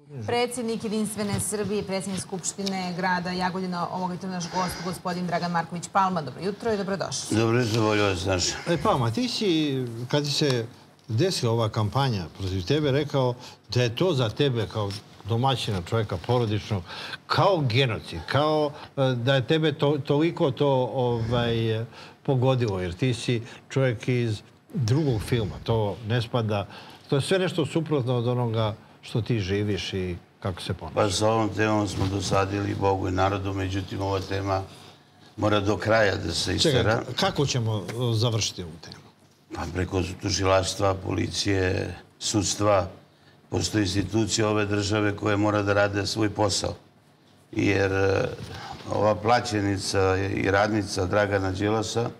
Predsjednik Jedinstvene Srbije, predsjednik Skupštine grada Jagodina, ovoga je to naš gost, gospodin Dragan Marković Palma. Dobro jutro i dobrodošli. Dobro jutro, volio vas naš. Palma, ti si, kad se desila ova kampanja protiv tebe, rekao da je to za tebe kao domaćina čovjeka porodičnog, kao genocid, kao da je tebe toliko to pogodilo, jer ti si čovjek iz drugog filma, to ne spada, to je sve nešto suprotno od onoga što ti živiš i kako se ponašaš. Pa sa ovom temom smo dosadili Bogu i narodu, međutim ova tema mora do kraja da se istera. Čekaj, kako ćemo završiti ovu temu? Pa preko tužilaštva, policije, sudstva. Postoje institucije ove države koje mora da rade svoj posao. Jer ova plaćenica i radnica Dragana Đilasa,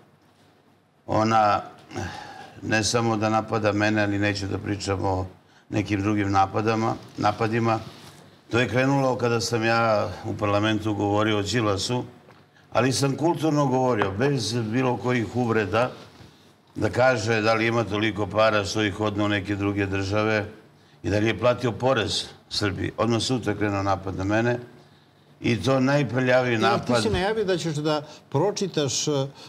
ona ne samo da napada mene, ali neću da pričam o nekim drugim napadima. To je krenulo kada sam ja u parlamentu govorio o Đilasu, ali sam kulturno govorio, bez bilo kojih uvreda, da kaže da li ima toliko para što ih odne u neke druge države i da li je platio porez Srbiji. Odmah sutra krenuo napad na mene i to najprljaviji napad. Ti si najavio da ćeš da pročitaš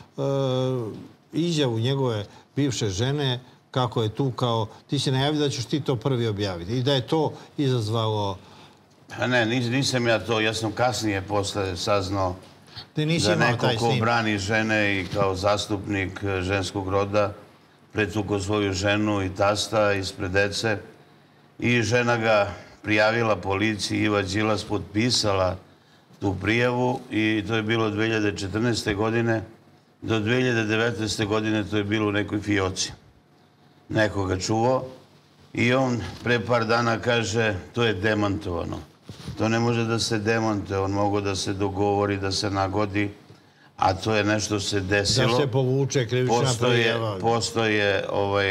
izjavu njegove bivše žene, kako je tu kao... Ti si najavio da ćeš ti to prvi objaviti i da je to izazvalo... Ne, nisam ja to. Ja sam kasnije posle saznao da neko ko brani žene i kao zastupnik ženskog roda pretukao svoju ženu i tasta ispred dece i žena ga prijavila policiji, Iva Đilas potpisala tu prijavu i to je bilo 2014. godine. Do 2019. godine to je bilo u nekoj fioci. Neko ga čuvao i on pre par dana kaže to je demantovano. To ne može da se demantuje, on mogo da se dogovori, da se nagodi, a to je nešto se desilo. Da se povuče krivična prijava. Postoje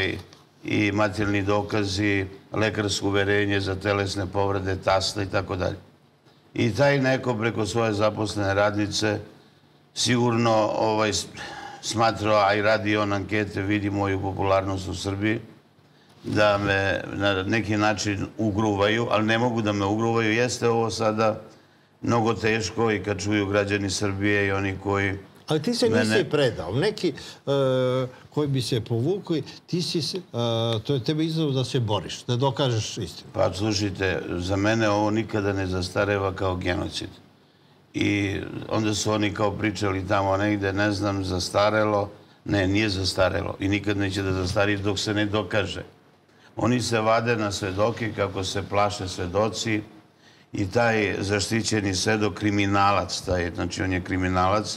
i materijalni dokazi, lekarsko uverenje za telesne povrede, tasta i tako dalje. I taj neko preko svoje zaposlene radnice sigurno smatrao, a i radi on ankete, vidi moju popularnost u Srbiji, da me na neki način ugruvaju, ali ne mogu da me ugruvaju. Jeste ovo sada mnogo teško i kad čuju građani Srbije i oni koji... Ali ti se nisi predao. Neki koji bi se povukli, to je tebe izazov da se boriš, da dokažeš istinu. Pa slušajte, za mene ovo nikada ne zastareva kao genocid. I onda su oni kao pričali tamo negde, ne znam, zastarelo. Ne, nije zastarelo i nikad neće da zastari dok se ne dokaže. Oni se vade na svedoke kako se plaše svedoci i taj zaštićeni svedok kriminalac, znači on je kriminalac,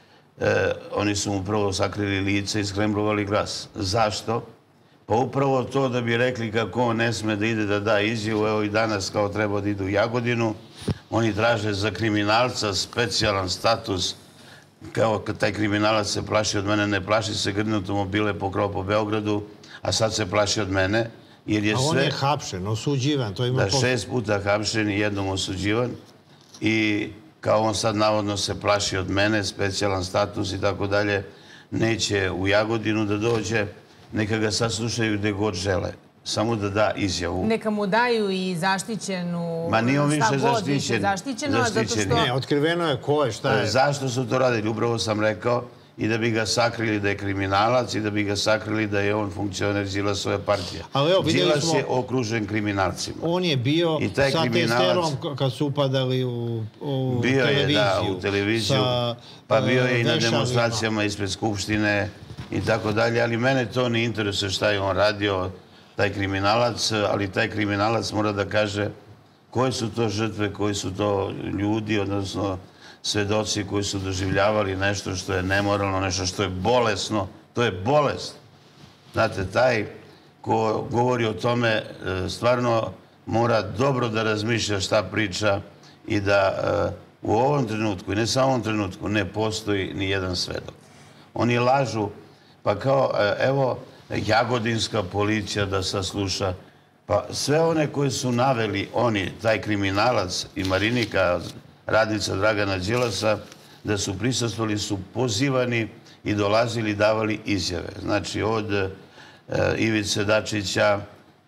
oni su mu prvo sakrili lice i skremblovali glas. Zašto? Pa upravo to da bi rekli kako on ne sme da ide da da izjavu, evo i danas kao treba da ide u Jagodinu, oni traže za kriminalca specijalan status, kao kad taj kriminalac se plaši od mene, ne plaši se grdne automobile pokrao po Beogradu, a sad se plaši od mene. A on je hapšen, osuđivan. Da, 6 puta hapšen i jednom osuđivan. I kao on sad navodno se plaši od mene, specijalan status i tako dalje, neće u Jagodinu da dođe, neka ga sad slušaju gde god žele. Samo da da izjavu. Neka mu daju i zaštićenu... Ma nije on više zaštićen. Ne, otkriveno je ko je, šta je. Zašto su to radili? Upravo sam rekao i da bi ga sakrili da je kriminalac i da bi ga sakrili da je on funkcioner Đilasove partije. Đilas je okružen kriminalcima. On je bio sa testerom kad su upadali u televiziju. Bio je, da, u televiziju. Pa bio je i na demonstracijama ispred Skupštine i tako dalje. Ali mene to ne interesuje šta je on radio, taj kriminalac, ali taj kriminalac mora da kaže koje su to žrtve, koji su to ljudi, odnosno svedoci koji su doživljavali nešto što je nemoralno, nešto što je bolesno. To je bolest. Znate, taj ko govori o tome stvarno mora dobro da razmišlja šta priča i da u ovom trenutku, i ne samo u ovom trenutku, ne postoji ni jedan svedok. Oni lažu, pa kao, evo, jagodinska policija da sasluša. Pa sve one koje su naveli oni, taj kriminalac i Marinika, radnica Dragana Đilasa, da su prisustvovali, su pozivani i dolazili, davali izjave. Znači, od Ivice Dačića,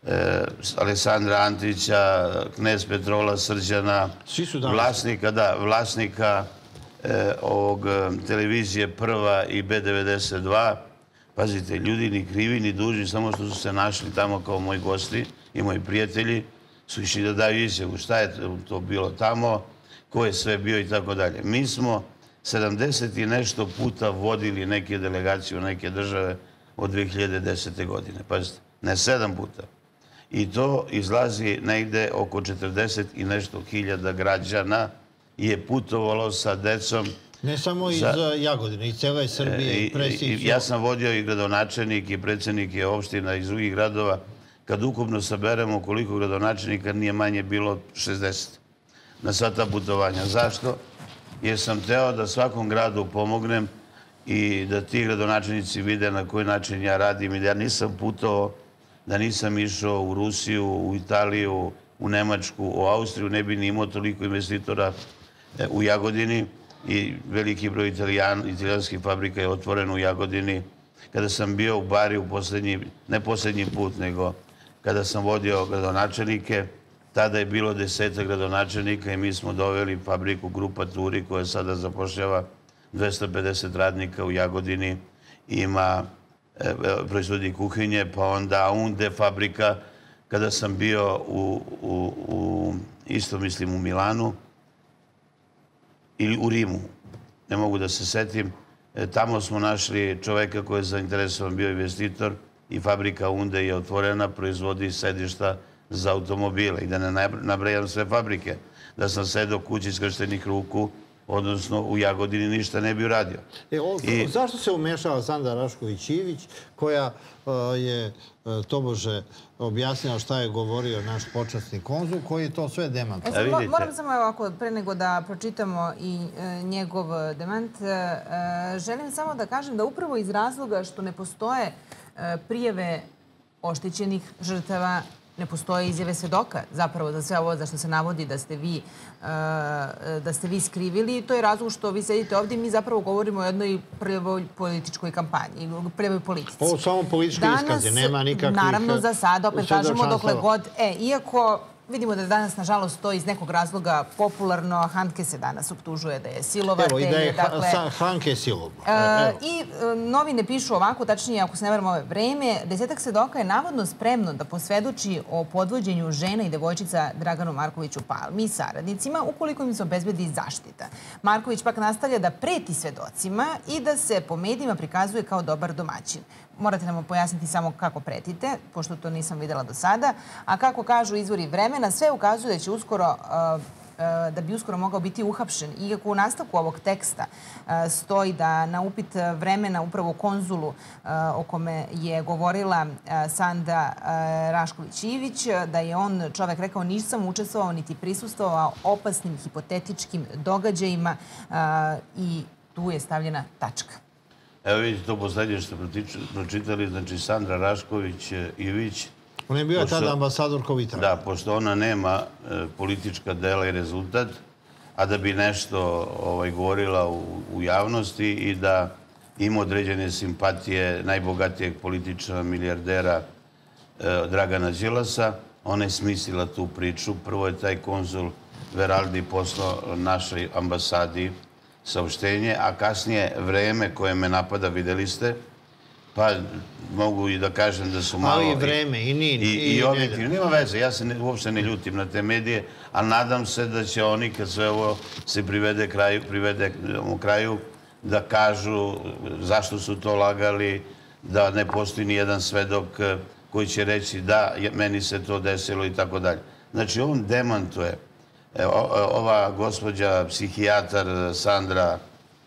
Aleksandra Antića, knez Petrola Srđana, vlasnika ovog televizije Prva i B92. Pazite, ljudi ni krivi ni dužni, samo što su se našli tamo kao moji gosti i moji prijatelji, su išli da daju izjavu šta je to bilo tamo, ko je sve bio i tako dalje. Mi smo 70 i nešto puta vodili neke delegacije u neke države od 2010. godine. Pazite, ne 7 puta. I to izlazi negde oko 40 i nešto hiljada građana je putovalo sa decom. Ne samo iz Jagodine, iz cele Srbije. Ja sam vodio i gradonačelnik i predsjednike opština iz drugih gradova. Kad ukupno saberemo koliko gradonačelnika, nije manje bilo 60 na sva ta putovanja. Zašto? Jer sam teo da svakom gradu pomognem i da ti gradonačelnici vide na koji način ja radim i da ja nisam putovao, da nisam išao u Rusiju, u Italiju, u Nemačku, u Austriju, ne bi ni imao toliko investitora u Jagodini i veliki broj italijanskih fabrika je otvoren u Jagodini. Kada sam bio u Bari u ne posljednji put, nego kada sam vodio gradonačelnike, tada je bilo 10 gradonačelnika i mi smo doveli fabriku Grupa Turi koja sada zapošljava 250 radnika u Jagodini. Ima proizvodi kuhinje, pa onda Aunde fabrika. Kada sam bio isto mislim u Milanu ili u Rimu, ne mogu da se setim, tamo smo našli čoveka koji je zainteresovan, bio investitor i fabrika Aunde je otvorena, proizvodi sedišta za automobile. I da ne nabrajam sve fabrike, da sam sedao kući skrštenih ruku, odnosno u Jagodini ništa ne bi uradio. Zašto se umešala Sandra Rašković-Ivić, koja je tobože objasnila šta je govorio naš počasni konzul, koji je to sve demant? Moram samo ovako, pre nego da pročitamo i njegov demant, želim samo da kažem da upravo iz razloga što ne postoje prijave oštećenih žrtava, ne postoje izjave svedoka zapravo za sve ovo za što se navodi da ste vi skrivili. To je razlog što vi sedite ovdje i mi zapravo govorimo o jednoj prvoj političkoj kampanji, prvoj politici. Ovo samo političke iskaze, nema nikakvih... Naravno, za sada, opet kažemo dokle god... Iako vidimo da danas, nažalost, to iz nekog razloga popularno, Handke se danas optužuje da je silovatelj. Evo, i da je Handke silovo. I novine pišu ovako, tačnije, ako se ne varam ove vreme, 10 svedoka je navodno spremno da posvedoči o podvođenju žena i devojčica Draganu Markoviću Palmi i saradnicima, ukoliko im se obezbedi zaštita. Marković pak nastavlja da preti svedocima i da se po medijima prikazuje kao dobar domaćin. Morate nam pojasniti samo kako pretite, pošto to nisam videla do sada. A kako kažu izvori vremena, sve ukazuje da će da bi uskoro mogao biti uhapšen. Iako u nastavku ovog teksta stoji da na upit vremena upravo konzulu o kome je govorila Sanda Rašković-Ivić, da je on čovek rekao nisam učestvovao niti prisustvovao opasnim hipotetičkim događajima i tu je stavljena tačka. Evo vidite to poslednje što ste pročitali, znači Sandra Rašković-Ivić. Ona je bila tada ambasadorka u Italiji. Da, pošto ona nema politička dela i rezultat, a da bi nešto govorila u javnosti i da ima određene simpatije najbogatijeg političara, milijardera Dragana Đilasa, ona je smislila tu priču. Prvo je taj konzul Veraldi poslao našoj ambasadi saopštenje, a kasnije vreme koje me napada, videli ste, pa mogu i da kažem da su malo... Ali i vreme, i nije. I objektivno. Nema veze, ja se uopšte ne ljutim na te medije, ali nadam se da će oni, kad sve ovo se privede kraju, da kažu zašto su to lagali, da ne postoji ni jedan svedok koji će reći da meni se to desilo i tako dalje. Znači, on demantuje. Ova gospođa psihijatar Sandra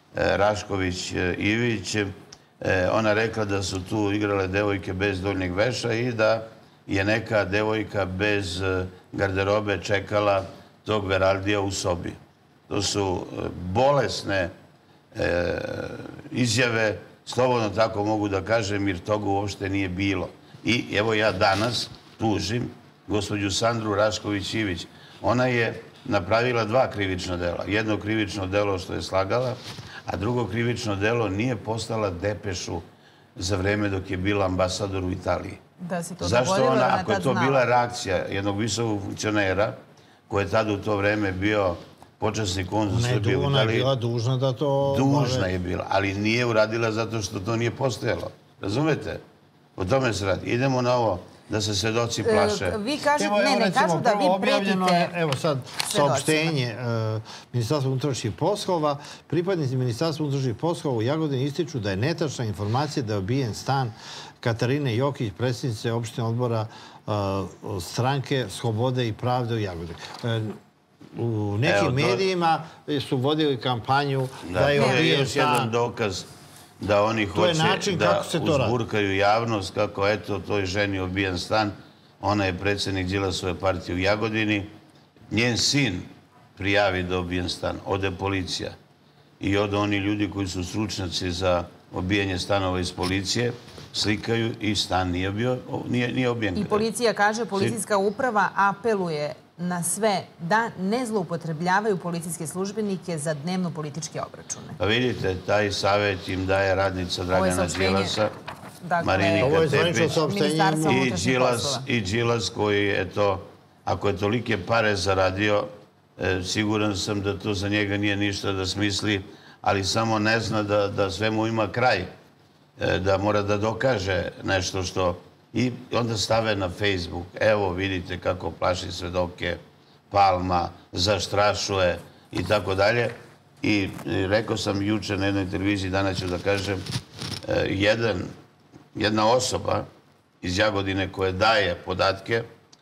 Rašković-Ivić, ona rekla da su tu igrale devojke bez donjeg veša i da je neka devojka bez garderobe čekala tog Veraldija u sobi. To su bolesne izjave, slobodno tako mogu da kažem, jer toga uopšte nije bilo. I evo ja danas tužim gospođu Sandru Rašković-Ivić. Ona je napravila 2 krivična dela. Jedno krivično delo što je slagala, a drugo krivično delo nije poslala depešu za vreme dok je bila ambasador u Italiji. da se to Zašto dogodilo? ona, ako je to bila reakcija jednog visokog funkcionera, koji je tada u to vreme bio počasni konzul Srbije u Italiji... Ona je bila dužna da to... Dužna je bila, ali nije uradila zato što to nije postojalo. Razumete? O tome se radi. Idemo na ovo, da se svedoci plaše. Vi kažete, ne kažu da vi pretite... Evo sad, saopštenje Ministarstva unutrašnjih poslova. Pripadnici Ministarstva unutrašnjih poslova u Jagodini ističu da je netačna informacija da je obijen stan Katarine Jokić, predsjednice opštine odbora stranke Slobode i pravde u Jagodini. U nekim medijima su vodili kampanju da je obijen još jedan dokaz da oni hoće da uzburkaju javnost kako, eto, toj ženi obijen stan. Ona je predsjednik Đilasove partije u Jagodini. Njen sin prijavi da obijen stan. Ode policija. I ode oni ljudi koji su stručnjaci za obijanje stanova iz policije, slikaju i stan nije obijen. I policija kaže, policijska uprava apeluje na sve da ne zloupotrebljavaju policijske službenike za dnevno političke obračune. Pa vidite, taj savjet im daje radnica Dragana Đilasa, Marinika Tepić i Đilas koji, eto, ako je tolike pare zaradio, siguran sam da to za njega nije ništa da smisli, ali samo ne zna da svemu ima kraj, da mora da dokaže nešto što... I onda stave na Facebook, evo vidite kako plaši svedoke, Palma, zastrašuje i tako dalje. I rekao sam juče na jednoj televiziji, danas ću da kažem, jedna osoba iz Jagodine koja daje podatke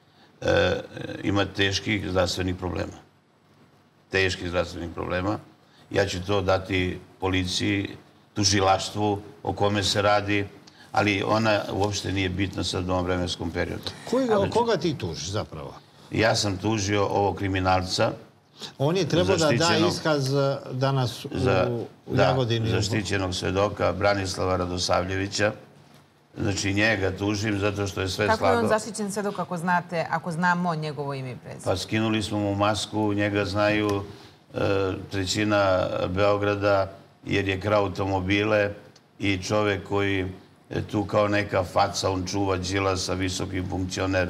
ima teških zdravstvenih problema. Teških zdravstvenih problema. Ja ću to dati policiji, tužilaštvu o kome se radi, ali ona uopšte nije bitna sad u ovom vremenskom periodu. Koga ti tužiš zapravo? Ja sam tužio ovog kriminalca. On je trebao da da iskaz danas u Jagodini. Zaštićenog svedoka Branislava Radosavljevića. Znači njega tužim zato što je sve slagao. Kako je on zaštićen svedok ako znamo njegovo ime i prezime? Pa skinuli smo mu masku, njega znaju trećina Beograda jer je krao automobile i čovek koji tu kao neka faca, on čuva Đilasa, visoki funkcioner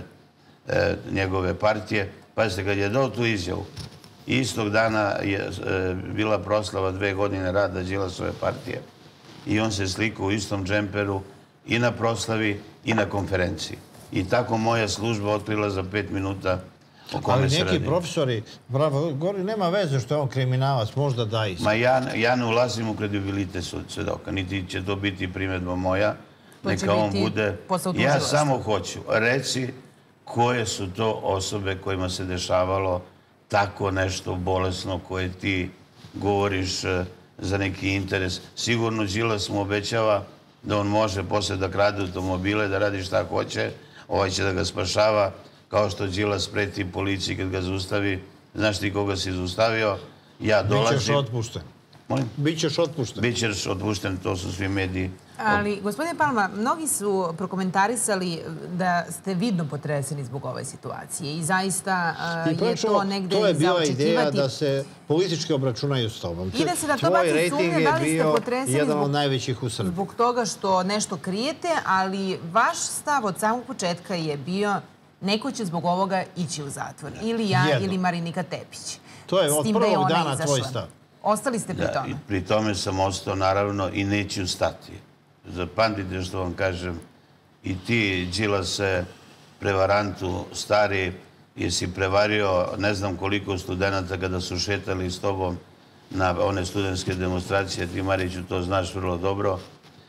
njegove partije. Pazite, kad je dao tu izjavu, istog dana je bila proslava 2 godine rada Đilasove partije i on se slikao u istom džemperu i na proslavi i na konferenciji. I tako moja služba otkrila za 5 minuta o kome se radi. Ali neki profesori, govori, nema veze što je on kriminalac, možda da isti. Ma ja ne ulazim u kredibilitet svedoka, niti će to biti primjedba moja. Neka on bude... Ja samo hoću, reci koje su to osobe kojima se dešavalo tako nešto bolesno koje ti govoriš za neki interes. Sigurno Đilas mu obećava da on može posle da krade automobile, da radi šta hoće, ovaj će da ga spašava, kao što Đilas preti policiji kad ga zaustavi. Znaš ti koga si zaustavio? Ja dolazim... Bićeš otpušten. Molim? Bićeš otpušten. Bićeš otpušten, to su svi mediji. Ali, gospodine Palma, mnogi su prokomentarisali da ste vidno potreseni zbog ove situacije i zaista je to negde to je bila zaočekivati. Ideja da se politički obračunaju s tobom. I da se na to baci sumnje da li ste potreseni jedan od najvećih u Srbiji. Zbog toga što nešto krijete, ali vaš stav od samog početka je bio neko će zbog ovoga ići u zatvor. Ili ja, ili Marinika Tepić. To je od prvog dana tvoj stav. Ostali ste pri tome? Pri tome sam ostao, naravno, i neću stati. Zapamtite što vam kažem, i ti, Đilase, prevarantu, stari, jesi prevario ne znam koliko studenta kada su šetali s tobom na one studentske demonstracije, ti, Mariću, to znaš vrlo dobro,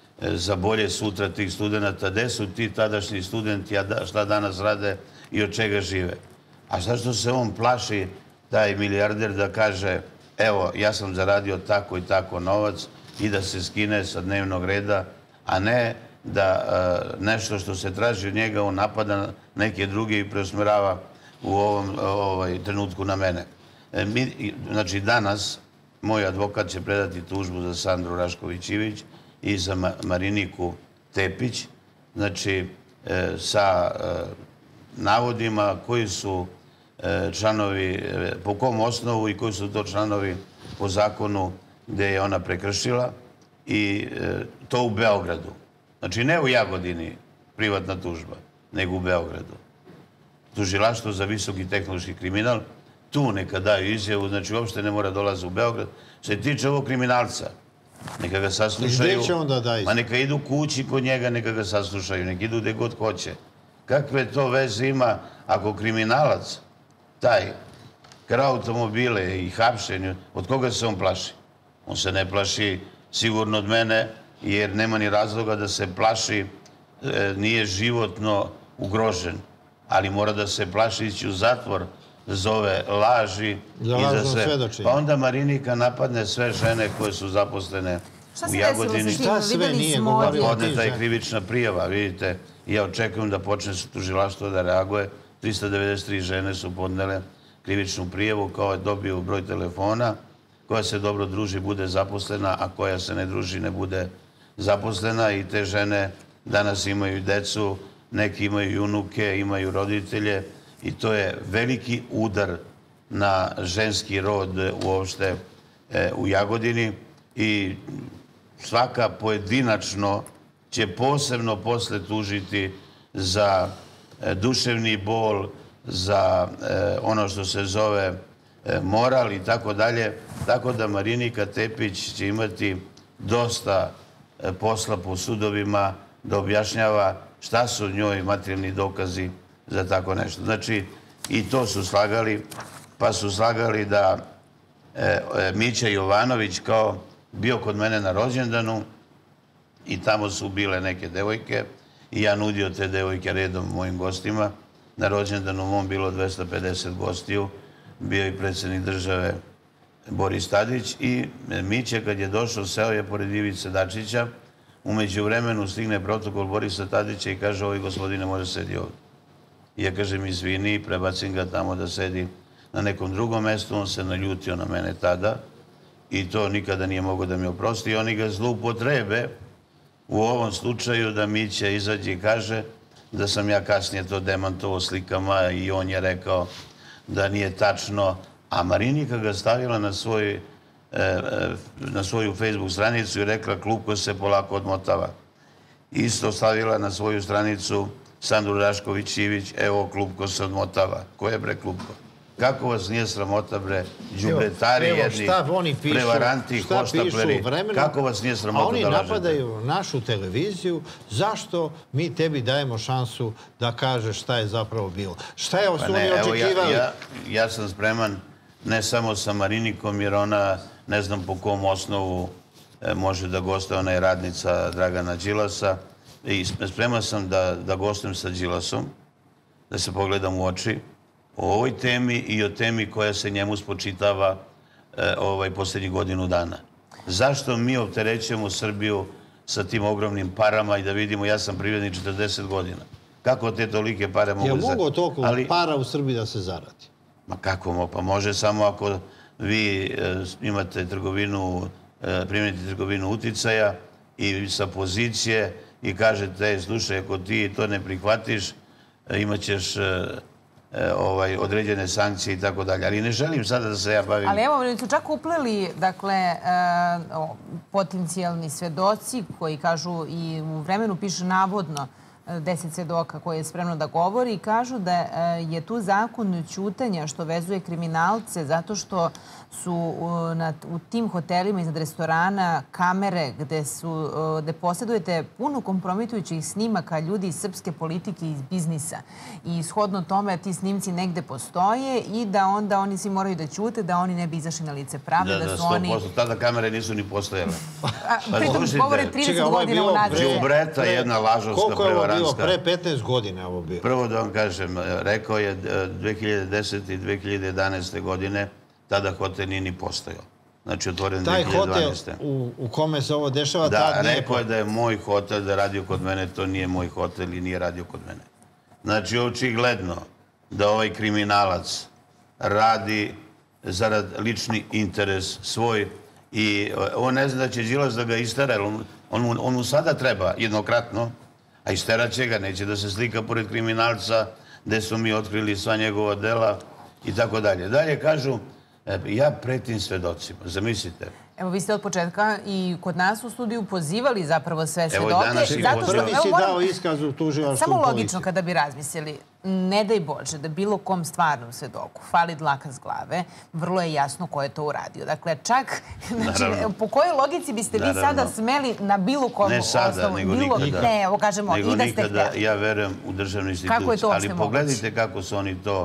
za bolje sutra tih studenta. Gde su ti tadašnji studenti, a šta danas rade i od čega žive? A zašto se on plaši, taj milijarder, da kaže evo, ja sam zaradio tako i tako novac i da se skine sa dnevnog reda, a ne da nešto što se traži od njega on napada neke druge i preusmerava u ovom trenutku na mene. Znači, danas moj advokat će predati tužbu za Sandru Rašković-Ivić i za Mariniku Tepić, znači, sa navodima koji su članovi, po kom osnovu i koji su to članovi po zakonu gde je ona prekršila i to u Beogradu. Znači, ne u Jagodini, privatna tužba. nego u Beogradu. Tužilaštvo za visoki tehnološki kriminal, tu neka daju izjavu, znači uopšte ne mora dolazi u Beograd. Što se tiče ovog kriminalca, neka ga saslušaju. Gde će onda da izjavu? Ma neka idu kući kod njega, neka ga saslušaju, neka idu gde god hoće. Kakve to veze ima ako kriminalac, taj, krao automobile i hapšenju, od koga se on plaši? On se ne plaši sigurno od mene, jer nema ni razloga da se plaši, nije životno ugrožen, ali mora da se plaši ići u zatvor za ove laži i za sve. Pa onda Marinika napadne sve žene koje su zaposlene u Jagodini. Šta sve nije govorio? Podneta je krivična prijava, vidite. Ja očekujem da počne tužilaštvo da reaguje. 393 žene su podnele krivičnu prijavu, kao je dobio broj telefona, koja se dobro druži, bude zaposlena, a koja se ne druži, ne bude zaposlena. I te žene danas imaju decu, neki imaju i unuke, imaju roditelje i to je veliki udar na ženski rod uopšte u Jagodini i svaka pojedinačno će posebno posle tužiti za duševni bol, za ono što se zove moral i tako dalje. Tako da Marinika Tepić će imati dosta posla po sudovima da objašnjava šta su njoj materijalni dokazi za tako nešto. Znači, i to su slagali, pa su slagali da Mića Jovanović kao bio kod mene na rođendanu i tamo su bile neke devojke i ja nudio te devojke redom mojim gostima. Na rođendanu mom bilo 250 gostiju, bio i predsjednik države Boris Tadić i Miće kad je došao, seo je pored Ivice Dačića. Umeđu vremenu stigne protokol Borisa Tadića i kaže, ovaj gospodine može sedi ovdje. I ja kažem, izvini, prebacim ga tamo da sedi na nekom drugom mestu. On se naljutio na mene tada i to nikada nije mogao da mi oprosti. I oni ga zloupotrebe u ovom slučaju da Mića izađe i kaže da sam ja kasnije to demantovao slikama i on je rekao da nije tačno. A Marinika ga stavila na svoju Facebook stranicu i rekla Klupko se polako odmotava. Isto stavila na svoju stranicu Sandru Rašković-Ivić, evo Klupko se odmotava. Ko je bre Klupko? Kako vas nije sramota bre, đubretari jedni, prevaranti, hoštapleri, kako vas nije sramota da lažete? A oni napadaju našu televiziju, zašto mi tebi dajemo šansu da kažeš šta je zapravo bilo? Šta je su oni očekivali? Ja sam spreman ne samo sa Marinikom, jer ona ne znam po kom osnovu može da gostuje, ona je radnica Dragana Đilasa i spreman sam da gostujem sa Đilasom, da se pogledam u oči o ovoj temi i o temi koja se njemu spočitava posljednjih godinu dana. Zašto mi opterećujemo Srbiju sa tim ogromnim parama i da vidimo, ja sam privrednik 40 godina. Kako te tolike pare mogu... Je mogo toliko para u Srbiji da se zaradi? Ma kako? Pa može samo ako vi imate trgovinu, primjenite trgovinu uticaja i sa pozicije i kažete, slušaj, ako ti to ne prihvatiš, imat ćeš određene sankcije i tako dalje. Ali ne želim sada da se ja bavim... Ali evo, oni su čak upleli, dakle, potencijalni svedoci koji kažu i u vremenu piše navodno 10 svedoka koje je spremno da govori i kažu da je tu zakon ćutanja što vezuje kriminalce zato što su u tim hotelima iznad restorana kamere gde posjedujete puno kompromitujućih snimaka ljudi iz srpske politike i iz biznisa. I shodno tome ti snimci negde postoje i da onda oni svi moraju da ćute, da oni ne bi izašli na lice pravde. Da, 100%. Tada kamere nisu ni postojale. Pritom govore 30 godina unazad. Đubreta, jedna lažovska prevaranska. Koliko je ovo bilo? Pre 15 godina ovo bilo. Prvo da vam kažem, rekao je 2010. i 2011. godine tada hotel nije ni postojao. Znači, otvoren 2012. Taj hotel u kome se ovo dešava tad nije... Da, rekao je da je moj hotel, da je radio kod mene, to nije moj hotel i nije radio kod mene. Znači, očigledno da ovaj kriminalac radi zarad lični interes svoj i on ne zna da će Đilas da ga istera, on mu sada treba jednokratno, a isterat će ga, neće da se slika pored kriminalca gde smo mi otkrili sva njegova dela i tako dalje. Dalje kažu Ja pretim svedocima, zamislite. Evo, vi ste od početka i kod nas u studiju pozivali zapravo sve svedoke. Prvi si dao iskaz u tužilaštvu Samo policiji. logično kada bi razmislili, ne daj Bože da bilo kom stvarnom svedoku fali dlaka s glave, vrlo je jasno ko je to uradio. Dakle, čak, po kojoj logici biste vi sada smeli na bilo kom osnovu? Ne sada, nego nikada. Ne, evo kažemo, i da ste htjeli. Ja verujem u državnu instituciju. Kako je to uopšte moguće? Ali pogledajte kako su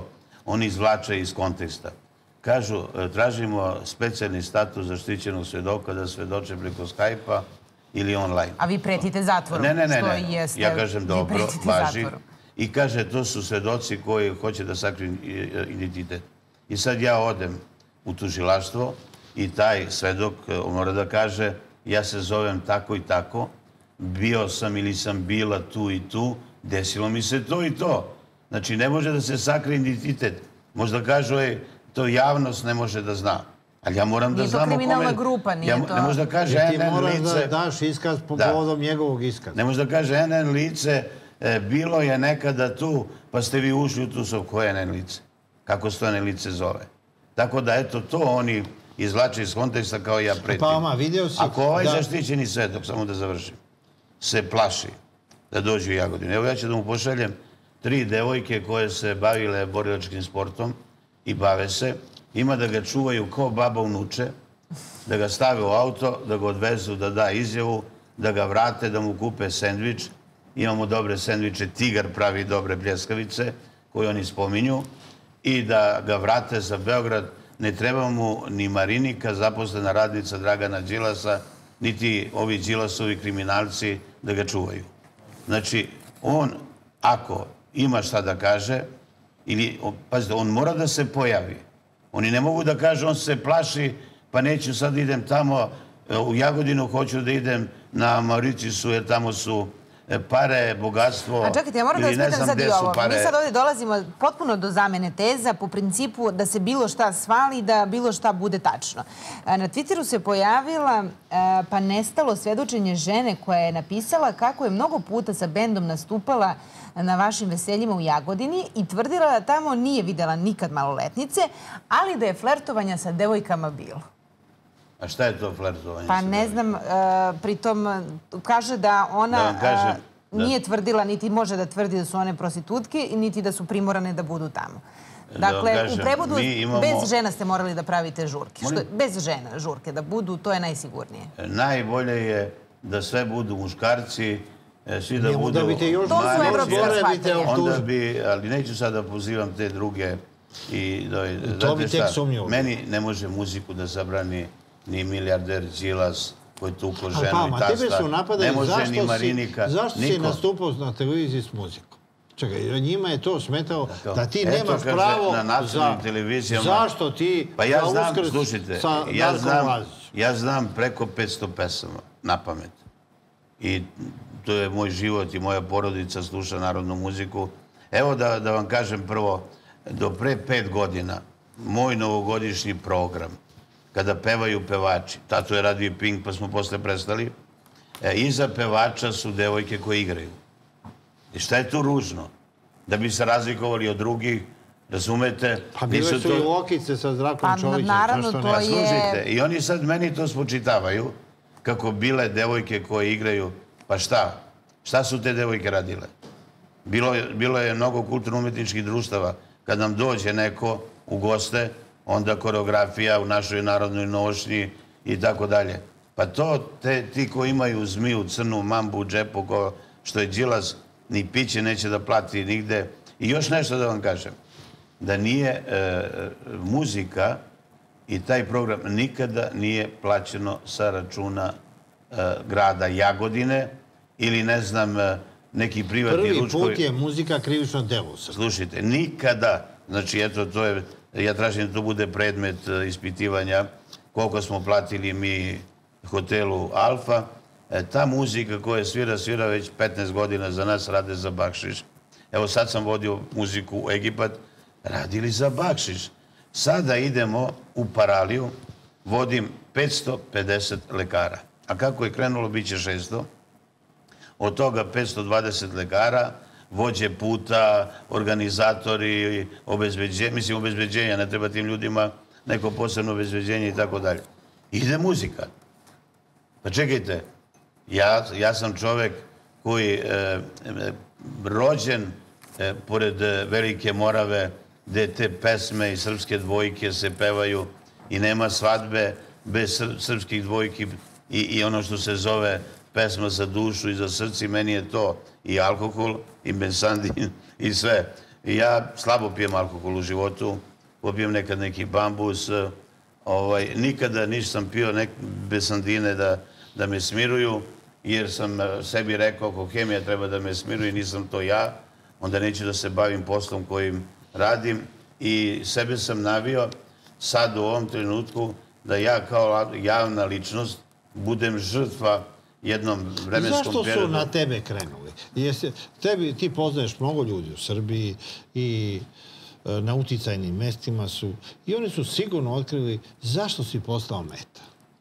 oni izvlače iz konteksta. Kažu, tražimo specijalni status zaštićenog svedoka da svedoče preko Skype-a ili online. A vi pretite zatvorom. Ne. Ja kažem dobro, važi. I kaže, to su svedoci koji hoće da sakriju identitet. I sad ja odem u tužilaštvo i taj svedok mora da kaže, ja se zovem tako i tako, bio sam ili sam bila tu i tu, desilo mi se to i to. Znači, ne može da se sakrije identitet. Možda kažu, to javnost ne može da zna. Ali ja moram da znam o kome... Nije to kriminalna grupa, nije to... Ne može da kaže NN lice... Ti moraš da daš iskaz po povodom njegovog iskaza. Ne može da kaže NN lice, bilo je nekada tu, pa ste vi ušli u tu sob. Koje je NN lice? Kako se to NN lice zove? Tako da, eto, to oni izvlače iz konteksta kao ja pretim. Pa, vidio si... Ako ovaj zaštićeni svedok, samo da završim, se plaši da dođe u Jagodinu. Evo ja ću da mu pošaljem 3 devojke koje se bavile borilačkim sportom i bave se. Ima da ga čuvaju kao baba unuče, da ga stave u auto, da ga odvezu, da da izjavu, da ga vrate, da mu kupe sendvič. Imamo dobre sendviče, Tigar pravi dobre pljeskavice koje oni spominju i da ga vrate za Beograd. Ne treba mu ni Marinika, zaposlena radnica Dragana Đilasa, niti ovi Đilasovi kriminalci da ga čuvaju. Znači, on, ako ima šta da kaže, ili, pazite, on mora da se pojavi. Oni ne mogu da kažu, on se plaši, pa neću sad idem tamo, u Jagodinu hoću da idem na Mauricijusu, jer tamo su pare, bogatstvo. A čekajte, ja moram da vas pitam sad i ovo. Mi sad ovdje dolazimo potpuno do zamene teza po principu da se bilo šta svali i da bilo šta bude tačno. Na Twitteru se pojavila pa nestalo svjedočenje žene koja je napisala kako je mnogo puta sa bendom nastupala na vašim veseljima u Jagodini i tvrdila da tamo nije videla nikad maloletnice, ali da je flertovanja sa devojkama bilo. A šta je to flertovanje? Pa ne znam, pritom kaže da ona nije tvrdila, niti može da tvrdi da su one prostitutke, niti da su primorane da budu tamo. Dakle, u prevodu bez žena ste morali da pravite žurke. Bez žena žurke da budu, to je najsigurnije. Najbolje je da sve budu muškarci, svi da budu... To su evropska shvatanja. Ali neću sad da pozivam te druge. To bi tek sumnjivo. Meni ne može muziku da zabrani ni milijarder Đilas koji tuko ženu i tasta. Ne može ni Marinika. Zašto si nastupao na televiziji s muzikom? Čekaj, njima je to smetao da ti nemaš pravo na nacionalnim televizijama. Zašto ti pa ja znam, slušajte, ja znam preko 500 pesama na pamet. I to je moj život i moja porodica sluša narodnu muziku. Evo da vam kažem prvo, do pre 5 godina moj novogodišnji program, kada pevaju pevači, tato je radio i Pink, pa smo posle prestali, iza pevača su devojke koje igraju. I šta je tu ružno? Da bi se razlikovali od drugih, razumete? Pa bile su i Lokice sa Zdravkom Čovićem. Pa naravno, to je... Slušajte, i oni sad meni to spočitavaju, kako bile devojke koje igraju. Pa šta? Šta su te devojke radile? Bilo je mnogo kulturno-umetničkih društava. Kad nam dođe neko u goste, onda koreografija u našoj narodnoj nošnji i tako dalje. Pa to ti koji imaju zmiju, crnu mambu u džepu, što je Đilas, ni piće neće da plati nigde. I još nešto da vam kažem. Da nije muzika i taj program nikada nije plaćeno sa računa grada Jagodine ili ne znam neki privatni ručkovi. Prvi put je muzika krivično delo. Slušajte, nikada. Znači, eto, to je, ja tražim da to bude predmet ispitivanja koliko smo platili mi hotelu Alfa. Ta muzika koja svira već 15 godina za nas rade za bakšiš. Evo sad sam vodio muziku u Egipat, radili za bakšiš. Sada idemo u Paraliju, vodim 550 lekara. A kako je krenulo, bit će 600. Od toga 520 lekara, vođe puta, organizatori, obezbeđenja, ne treba tim ljudima neko posebno obezbeđenje i tako dalje. Ide muzika. Pa čekajte, ja sam čovek koji rođen pored Velike Morave, gde te pesme i srpske dvojke se pevaju i nema svadbe bez srpskih dvojki i ono što se zove pesma za dušu i za srce. Meni je to i alkohol, i bensandin, i sve. Ja slabo pijem alkohol u životu, popijem nekad neki bambus. Nikada nisam pio bensandine da me smiruju, jer sam sebi rekao ako hemija treba da me smiruje, nisam to ja, onda neću da se bavim poslom kojim radim i sebe sam navio sad u ovom trenutku da ja kao javna ličnost budem žrtva jednom vremenskom periodu. Zašto su na tebe krenuli? Ti poznaješ mnogo ljudi u Srbiji i na uticajnim mestima su i oni su sigurno otkrili zašto si postao meta.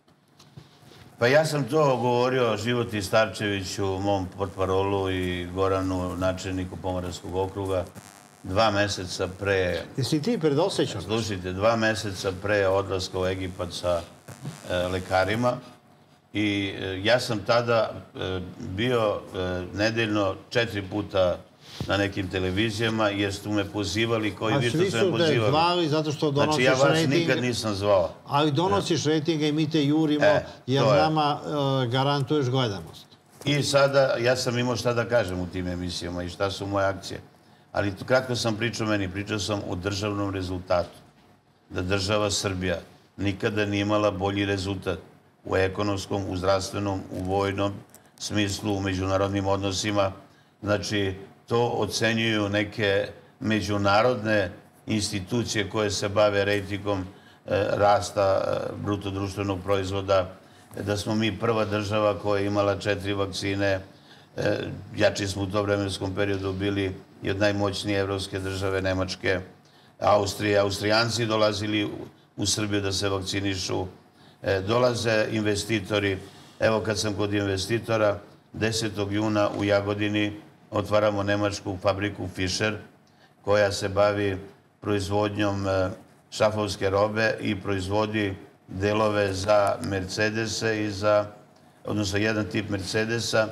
Pa ja sam to govorio Životi Starčeviću, mom portparolu i Goranu, načelniku Pomoravskog okruga, 2 meseca pre... Jesi ti predosećan? Slušajte, 2 meseca pre odlaska u Egipat sa lekarima. I ja sam tada bio nedeljno 4 puta na nekim televizijama, jer su me pozivali, koji vi što su me pozivali. A svi su te zvali zato što donosiš rejting. Znači, ja vas nikad nisam zvao. Ali donosiš rejtinga i mi te jurimo, jer nama garantuješ gledanost. I sada, ja sam imao šta da kažem u tim emisijama i šta su moje akcije. Ali kratko sam pričao sam o državnom rezultatu. Da država Srbija nikada nije imala bolji rezultat u ekonomskom, u zdravstvenom, u vojnom smislu, u međunarodnim odnosima. Znači, to ocenjuju neke međunarodne institucije koje se bave rejtingom rasta brutodruštvenog proizvoda, da smo mi prva država koja je imala 4 vakcine. Jači smo u tom vremenskom periodu bili i od najmoćnije evropske države, Nemačke, Austrije. Austrijanci dolazili u Srbiju da se vakcinišu. Dolaze investitori. Evo, kad sam kod investitora, 10. juna u Jagodini otvaramo nemačku fabriku Fischer, koja se bavi proizvodnjom šrafovske robe i proizvodi delove za Mercedese odnosno jedan tip Mercedesa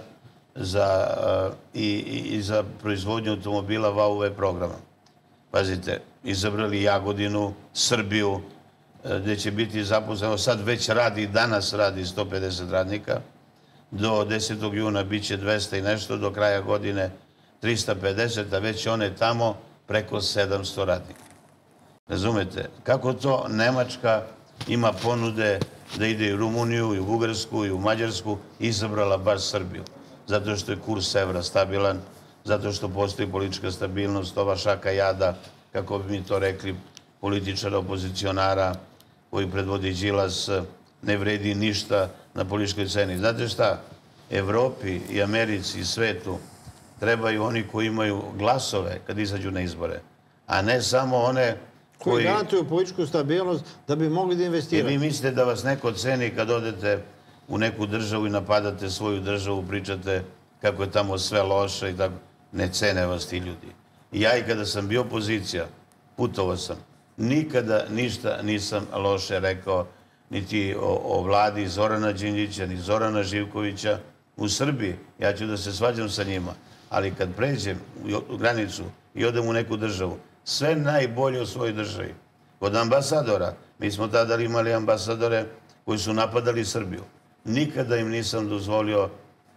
i za proizvodnju automobila VW programa. Pazite, izabrali Jagodinu, Srbiju, gde će biti zaposleno, sad već radi, danas radi 150 radnika, do 10. juna bit će 200 i nešto, do kraja godine 350, a već one tamo preko 700 radnika. Razumete? Kako to Nemačka ima ponude da ide i u Rumuniju, i u Bugarsku, i u Mađarsku, izabrala baš Srbiju? Zato što je kurs evra stabilan, zato što postoji politička stabilnost, ova šaka jada, kako bi mi to rekli, političara, opozicionara, koji predvodi Đilas, ne vredi ništa na političkoj sceni. Znate šta? Evropi i Americi i svetu trebaju oni koji imaju glasove kad izađu na izbore, a ne samo one koji garantuju političku stabilnost da bi mogli da investiraju. Vi mislite da vas neko ceni kad odete u neku državu i napadate svoju državu, pričate kako je tamo sve loše i tako. Ne cene vas ti ljudi. I ja i kada sam bio opozicija, putovao sam, nikada ništa nisam loše rekao niti o vladi Zorana Đinđića, ni Zorana Živkovića u Srbiji. Ja ću da se svađam sa njima. Ali kad pređem u granicu i odem u neku državu, sve najbolje u svojoj državi. Kod ambasadora, mi smo tada imali ambasadore koji su napadali Srbiju. Nikada im nisam dozvolio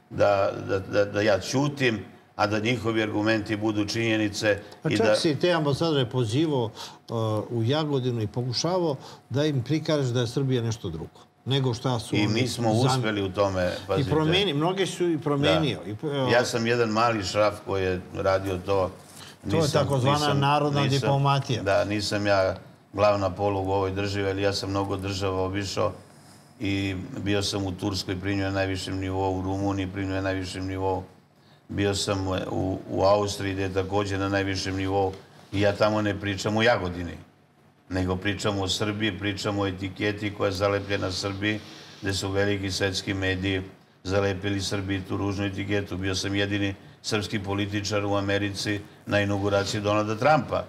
da ja ćutim, a da njihovi argumenti budu činjenice. A čak si te ambasadore pozivao u Jagodinu i pokušavao da im prikažeš da je Srbija nešto drugo. Nego šta su oni... I mi smo uspeli u tome. I promeni, mnoge su i promenio. Ja sam jedan mali šraf koji je radio to. To je takozvana narodna diplomatija. Da, nisam ja glavna poluga u ovoj državi, ali ja sam mnogo država obišao i bio sam u Turskoj, primio na najvišem nivou, u Rumuniji primio na najvišem nivou. Bio sam u Austriji, gde je također na najvišem nivou. I ja tamo ne pričam o Jagodini, nego pričam o Srbiji, pričam o etiketi koja je zalepljena Srbiji, gde su veliki svetski mediji zalepili Srbiji tu ružnu etiketu. Bio sam jedini srpski političar u Americi na inauguraciji Donalda Trumpa.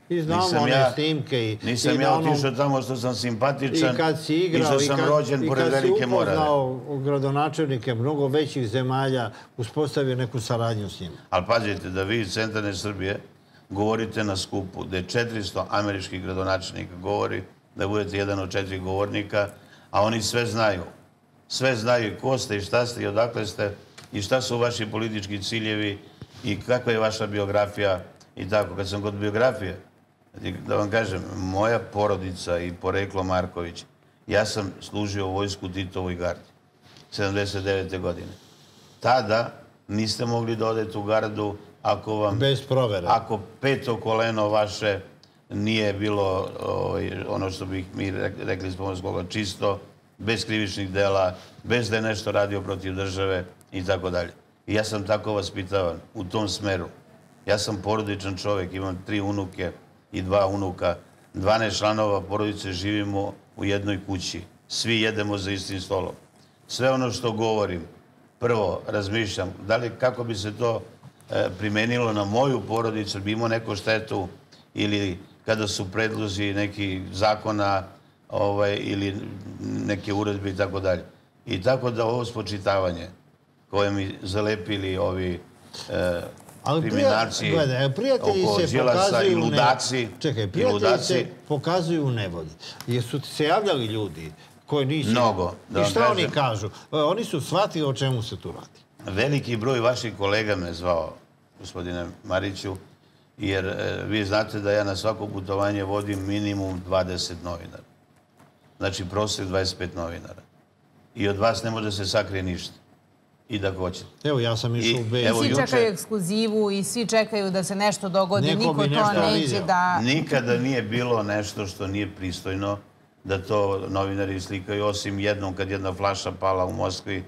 I znamo one snimke. Nisam ja otišao tamo što sam simpatičan i što sam rođen pored Velike Morave. I kad si upoznao gradonačelnike mnogo većih zemalja, uspostavio neku saradnju s njima. Ali pazite, da vi iz centralne Srbije govorite na skupu, da je 400 američkih gradonačelnika govori, da budete jedan od 4 govornika, a oni sve znaju. Sve znaju i ko ste i šta ste i odakle ste i šta su vaši politički ciljevi i kakva je vaša biografija i tako. Kad sam kod biografije, da vam kažem, moja porodica i poreklo Marković, ja sam služio u vojsku Titovoj gardi, 79. godine. Tada niste mogli da odete u gardu ako vam... Bez provere. Ako peto koleno vaše nije bilo ono što bih mi rekli s pomoćskoga čisto, bez krivičnih dela, bez da je nešto radio protiv države i tako dalje. I ja sam tako vaspitavan u tom smeru. Ja sam porodičan čovjek, imam 3 unuke i 2 unuka, 12 članova porodice, živimo u jednoj kući. Svi jedemo za istim stolom. Sve ono što govorim, prvo razmišljam, da li kako bi se to primenilo na moju porodicu, bi imao neku štetu ili kada su predlozi neki zakona ili neke uredbe i tako dalje. I tako da ovo spočitavanje koje mi zalepili ovi kriminalci oko Đilasa i ludaci. Čekaj, prijatelji se pokazuju u nevolji. Jesu se javljali ljudi koji nisu... Mnogo. I šta oni kažu? Oni su shvatili o čemu se tu radi. Veliki broj vaših kolega me zvao, gospodine Mariću, jer vi znate da ja na svako putovanje vodim minimum 20 novinara. Znači, prosjek 25 novinara. I od vas ne može se sakrije ništa. I da hoćete. Evo, ja sam išao u Beč. Svi čekaju ekskluzivu i svi čekaju da se nešto dogodi. Niko to neće da... Nikada nije bilo nešto što nije pristojno da to novinari slikaju, osim jednom kad jedna flaša pala u Moskvi.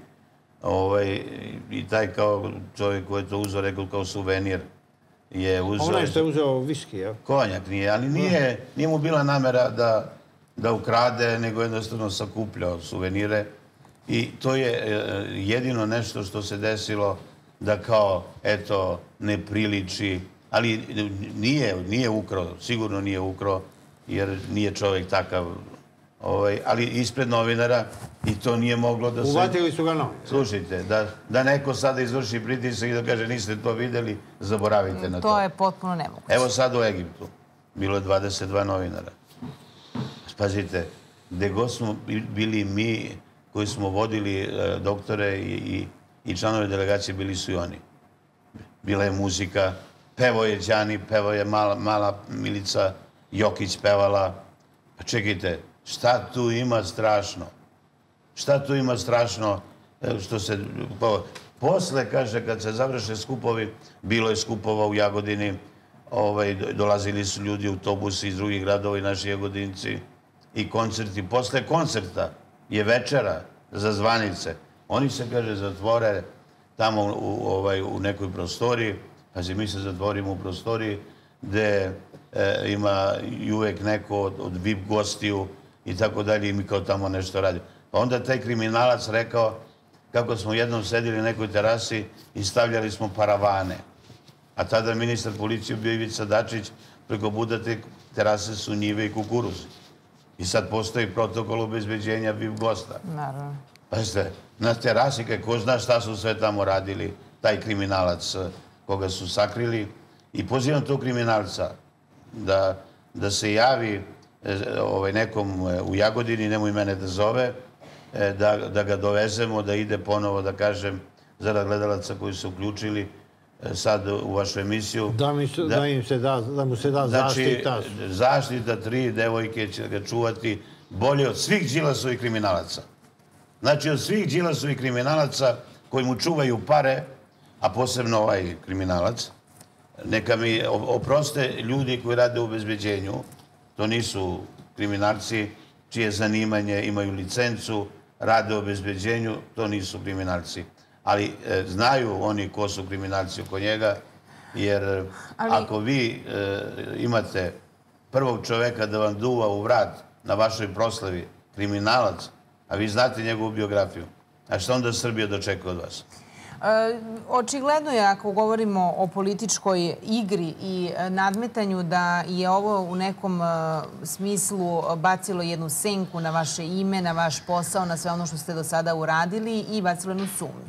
I taj kao čovjek koji je to uzeo, rekao kao suvenir, je uzeo... Onaj što je uzeo viski, jel? Konjak nije, ali nije mu bila namera da ukrade, nego jednostavno sakupljao suvenire. I to je jedino nešto što se desilo da kao, eto, ne priliči. Ali nije ukrao, sigurno nije ukrao, jer nije čovjek takav. Ali ispred novinara i to nije moglo da se... Uvatili su ga novinari. Slušajte, da neko sada izvrši pritisak i da kaže niste to videli, zaboravite na to. To je potpuno nemoguće. Evo sad u Egiptu. Bilo je 22 novinara. Pazite, gde god smo bili mi koji smo vodili doktore i članove delegacije, bili su i oni. Bila je muzika, pevao je Đani, pevao je mala Milica Jokić pevala. Pa čekajte, šta tu ima strašno? Šta tu ima strašno što se... Posle, kaže, kad se završe skupovi, bilo je skupova u Jagodini, dolazili su ljudi u autobusi iz drugih gradova i naši Jagodinci i koncerti. Posle koncerta je večera za zvanice. Oni se, kaže, zatvore tamo u nekoj prostoriji. Pazi, mi se zatvorimo u prostoriji gde ima i uvek neko od VIP gostiju i tako dalje i mi kao tamo nešto radimo. Pa onda taj kriminalac rekao kako smo jednom sedili na nekoj terasi i stavljali smo paravane. A tada ministar policije bio Ivica Dačić, preko puta te terase su njive i kukuruzi. I sad postoji protokol obezbeđenja VIP gosta. Naravno. Pazite, na terasi, ko zna šta su sve tamo radili, taj kriminalac koga su sakrili. I pozivam tog kriminalca da se javi nekom u Jagodini, nemoj mene da zove, da ga dovezemo, da ide ponovo, da kažem, zarad gledalaca koji su uključili sad u vašu emisiju. Da mu se da zaštita. Zaštita, 3 devojke će ga čuvati bolje od svih Đilasovih kriminalaca. Znači, od svih Đilasovih kriminalaca koji mu čuvaju pare, a posebno ovaj kriminalac, neka mi oproste ljudi koji rade u obezbeđenju, to nisu kriminalci čije zanimanje, imaju licencu, rade u obezbeđenju, to nisu kriminalci. Ali znaju oni ko su kriminalci oko njega, jer ako vi imate prvog čoveka da vam duva u vrat na vašoj proslavi, kriminalac, a vi znate njegovu biografiju, a što onda Srbija dočeka od vas? Očigledno je, ako govorimo o političkoj igri i nadmetanju, da je ovo u nekom smislu bacilo jednu senku na vaše ime, na vaš posao, na sve ono što ste do sada uradili i bacilo jednu sumnju.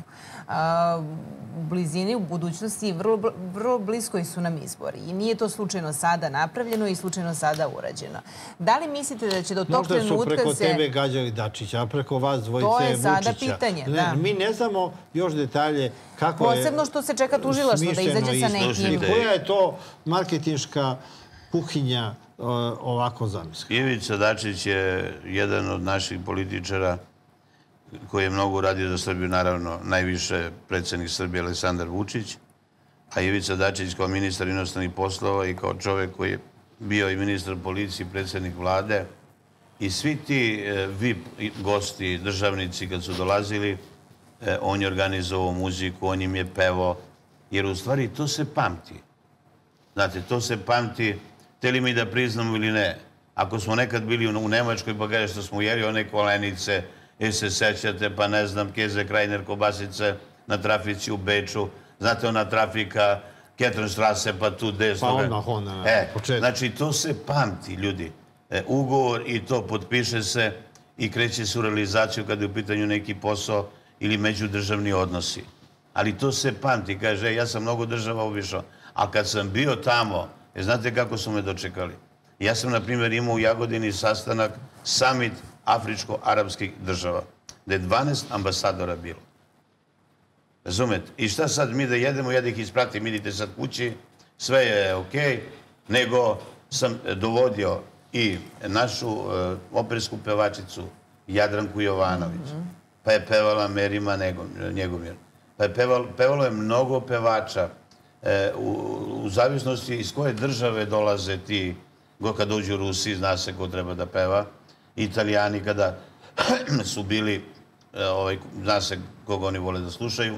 U blizini, u budućnosti, vrlo blisko su nam izbori. I nije to slučajno sada napravljeno i slučajno sada urađeno. Da li mislite da će do tog trenutka možda su preko tebe gađali Dačića, a preko vas dvojice Vučića? To je sada pitanje, da. Mi ne znamo još detalje kako je posebno što se čeka tužilaštvo da izađe sa nekim. Koja je to marketinška kuhinja ovako zamislila? Ivica Dačić je jedan od naših političara koji je mnogo uradio za Srbiju, naravno najviše predsjednik Srbije Aleksandar Vučić, a Ivica Dačić kao ministar inostranih poslova i kao čovjek koji je bio i ministar policije, predsjednik vlade, i svi ti VIP gosti, državnici kad su dolazili, on je organizovao muziku, on im je pevao, jer u stvari to se pamti. Znate, to se pamti, htjeli mi da priznamo ili ne. Ako smo nekad bili u Nemačkoj pa kaže što smo jeli one kolenice, jer se sećate, pa ne znam, Keze Krajner kobasice na trafici u Beču, znate ona trafika Kettenstrasse pa tu desno. Pa odmah ona. Znači, to se pamti, ljudi. Ugovor i to potpiše se i kreće se u realizaciju kada je u pitanju neki posao ili međudržavni odnosi. Ali to se pamti, kaže, ja sam mnogo država obišao, a kad sam bio tamo, znate kako su me dočekali? Ja sam, na primjer, imao u Jagodini sastanak, summit afričko-arapskih država, gdje je 12 ambasadora bilo. Razumete? I šta sad mi da jedemo, ja da ih ispratim, idite sad kući, sve je okej, nego sam dovodio i našu opersku pevačicu Jadranku Jovanović, pa je pevala Merima Njegomir, pa je pevalo je mnogo pevača u zavisnosti iz koje države dolaze ti, kad dođu Rusi, zna se ko treba da peva, Italijani kada su bili, zna se koga oni vole da slušaju.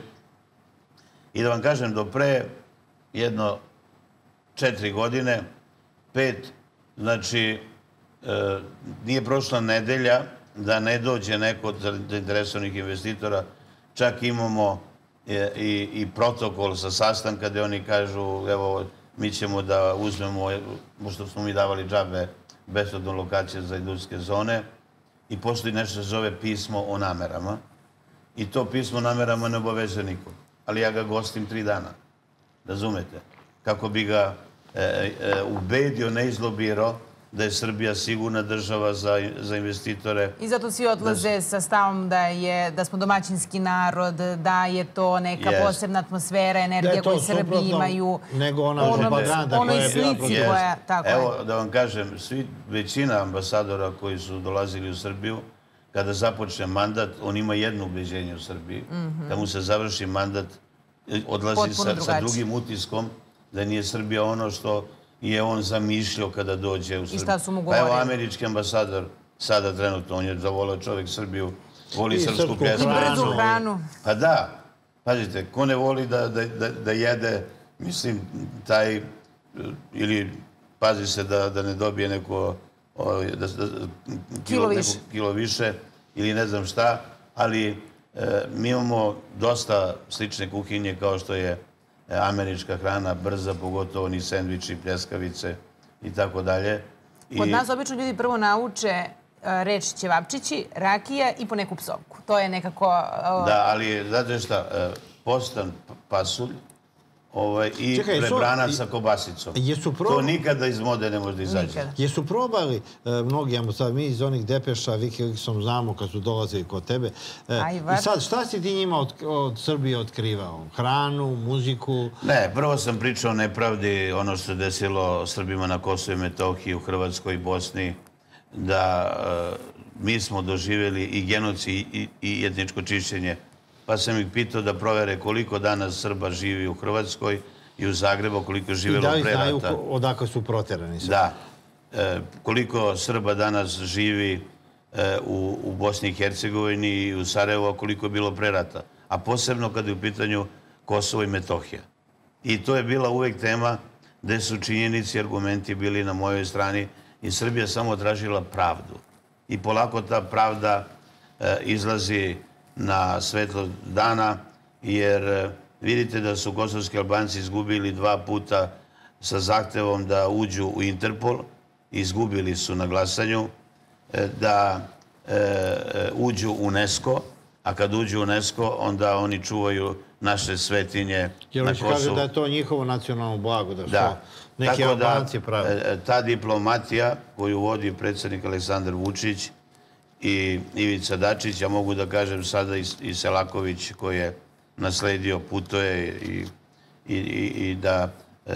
I da vam kažem, do pre jedno 4 godine, 5, znači nije prošla nedelja da ne dođe neko od zainteresovanih investitora. Čak imamo i protokol sa sastanka gde oni kažu, evo, mi ćemo da uzmemo, pošto smo mi davali džabe besplatnu lokaciju za industrijske zone, i postoji nešto se zove pismo o namerama. I to pismo o namerama ne obavezuje nikog. Ali ja ga gostim 3 dana. Razumete? Kako bi ga ubedio, ne izlobirao da je Srbija sigurna država za investitore. I zato svi odlaze sa stavom da smo domaćinski narod, da je to neka posebna atmosfera, energija koju Srbi imaju. Nego ona propaganda koja je bila protiv. Evo, da vam kažem, većina ambasadora koji su dolazili u Srbiju, kada započne mandat, on ima jedno ubeđenje u Srbiji. Kad mu se završi mandat, odlazi sa drugim utiskom da nije Srbija ono što je on zamišljao kada dođe u Srbiju. I šta su mu govorili? Pa evo, američki ambasador, sada trenutno, on je zavolao čovjek Srbiju, voli srpsku pjesmu. I brzu hranu. Pa da, pazite, ko ne voli da jede, mislim, taj, ili pazi se da ne dobije neko kilo više, ili ne znam šta, ali mi imamo dosta slične kuhinje kao što je američka hrana, brza, pogotovo ni sendviči, pljeskavice i tako dalje. Kod nas obično ljudi prvo nauče reč ćevapčići, rakija i po neku psovku. To je nekako... Da, ali znate šta, postan pasulj i prebrana sa kobasicom. To nikada iz mode ne može da izađe. Jesu probali mnogi, mi iz onih depeša, Wikileaksom znamo kad su dolazili kod tebe. I sad, šta si ti njima od Srbije otkrivao? Hranu, muziku? Ne, prvo sam pričao o nepravdi, ono što se desilo Srbima na Kosovu i Metohiji, u Hrvatskoj i Bosni, da mi smo doživjeli i genocid i etničko čišćenje. Pa sam ih pitao da provere koliko danas Srba živi u Hrvatskoj i u Zagrebu, koliko je živjelo pre rata. I da li znaju odakle su proterani? Da. Koliko Srba danas živi u Bosni i Hercegovini i u Sarajevu, koliko je bilo pre rata. A posebno kada je u pitanju Kosovo i Metohija. I to je bila uvek tema gde su činjenici i argumenti bili na mojoj strani i Srbija samo tražila pravdu. I polako ta pravda izlazi na svetlo dana jer vidite da su kosovski Albanci izgubili 2 puta sa zahtevom da uđu u Interpol, izgubili su na glasanju, da uđu u UNESCO, a kad uđu u UNESCO, onda oni čuvaju naše svetinje na Kosovu. Kaže da je to njihovo nacionalno blago, da što neki Albanci prave. Ta diplomatija koju vodi predsjednik Aleksandar Vučić i Ivica Dačić, ja mogu da kažem sada i Selaković koji je nasledio putuje i da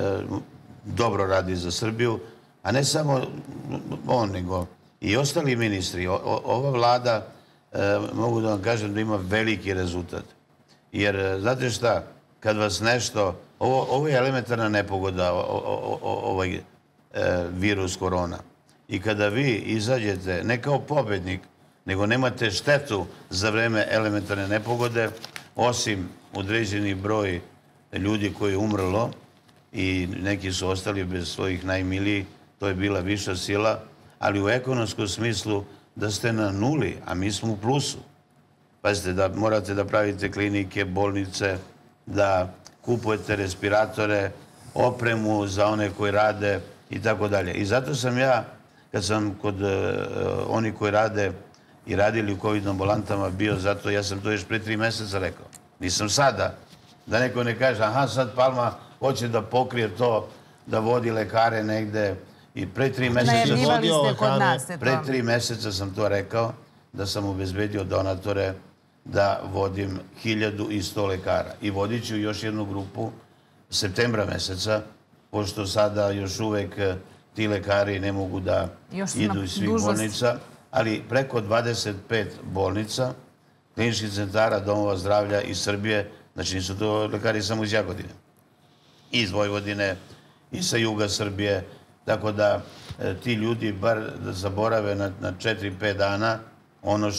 dobro radi za Srbiju, a ne samo on, nego i ostali ministri. Ova vlada, mogu da vam kažem da ima veliki rezultat. Jer, znate šta, kad vas nešto... Ovo je elementarna nepogoda, ovaj virus korona. I kada vi izađete, ne kao pobednik, nego nemate štetu za vreme elementarne nepogode, osim određeni broj ljudi koji je umrlo i neki su ostali bez svojih najmilijih, to je bila viša sila, ali u ekonomskom smislu da ste na nuli, a mi smo u plusu. Pazite, da morate da pravite klinike, bolnice, da kupujete respiratore, opremu za one koji rade i tako dalje. I zato sam ja, kad sam kod oni koji rade i radili u COVID ambulantama bio, zato ja sam to još pre 3 meseca rekao. Nisam sada. Da neko ne kaže, aha, sad Palma hoće da pokrije to, da vodi lekare negde. I pre 3 meseca... Najavljivali ste kod nas. Pre 3 meseca sam to rekao, da sam obezbedio donatore da vodim 1100 lekara. I vodit ću još jednu grupu septembra meseca, pošto sada još uvek ti lekari ne mogu da idu iz svih bolnica, ali preko 25 bolnica, kliničkih centara, domova zdravlja iz Srbije, znači nisu to lekari samo iz Jagodine, iz Vojvodine, i sa juga Srbije, tako da ti ljudi bar da zaborave na 4-5 dana ono